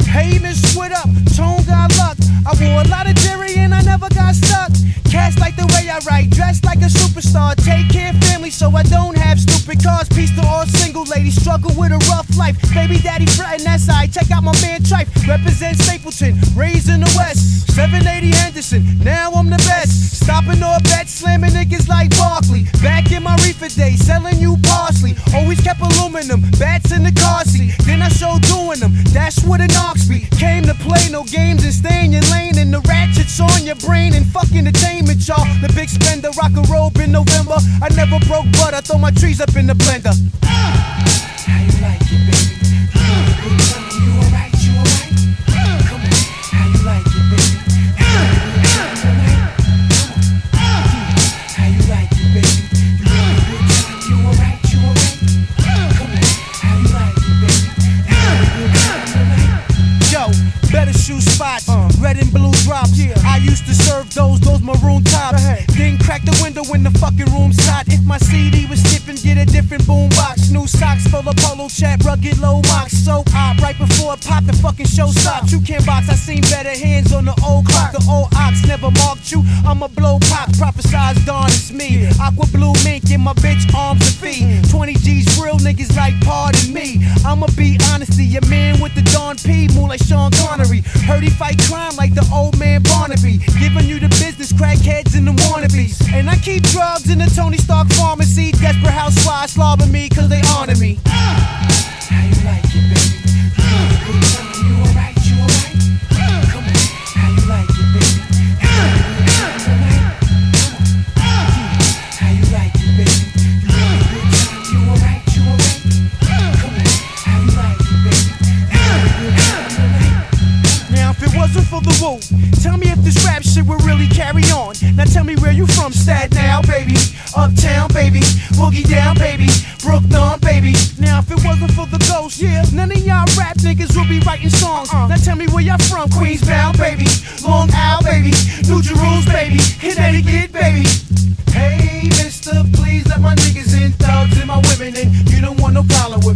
Hey miss, what up? Tone got luck. I wore a lot of jewelry and I never got stuck. Cats like the way I write, dressed like a superstar. Take care of family so I don't have stupid cars. Peace to all single ladies, struggle with a rough life. Baby daddy fretting, that's I. Check out my man Trife, represent Stapleton, raised in the West. 780 Henderson, now I'm the best. Stopping all bets, slamming niggas like Barkley. Back in my reefer days, selling you parsley. Always kept aluminum, bats in the car seat. Then I showed doing them, that's what an ox be. Came to play, no games and stay in your lane. And the ratchets on your brain and fucking entertainment, y'all. The big spender, rock a robe in November. I never broke, but I throw my trees up in the blender. How you like it, baby? You had a good time, you alright, you alright? Come on, how you like it, baby? You had a good time tonight? Come on, how you like it, baby? You had a good time, you alright, you alright? Come on, how you like it, baby? You had a good time tonight? Yo, better shoe spots, red and blue drops. I used to serve those maroon tops. Then crack the window when the fucking room's hot. If my CD was skipping, get a different boombox. New socks full of polo chat, rugged low mocks. So op right before it popped, the fucking show stopped. You can't box, I seen better hands on the old clock. The old ox never marked you, I'ma blow pops. Prophesize dawn, it's me. Aqua blue mink in my bitch arms and feet. 20 G's real niggas like pardon me. I'ma be honesty, your man with the Don P, move like Sean Connery. Heard he fight crime like the old man Barnaby. Giving you the business, crackheads and the wannabes. And I keep drugs in the Tony Stark pharmacy. Desperate housewives slobbing me cause they honor me. How you like it, baby? You had a good time, you alright, you alright? Come on, how you like it, baby? You had a good time tonight? Come on, how you like it, baby? You had a good time, you alright, you alright? Come on, how you like it, baby? You had a good time tonight? Now if it wasn't for the woo, tell me if this rap shit would really carry on. Now tell me where you from, Staten now, baby. Uptown, baby. Boogie down, baby. Brooklyn, baby. Now if it wasn't for the ghost, none of y'all rap niggas would be writing songs. Now tell me where y'all from, Queensbound, baby. Long Isle, baby. New Jerusalem, baby. Connecticut, baby. Hey, mister, please let my niggas in. Thugs and my women in. You don't want no problem with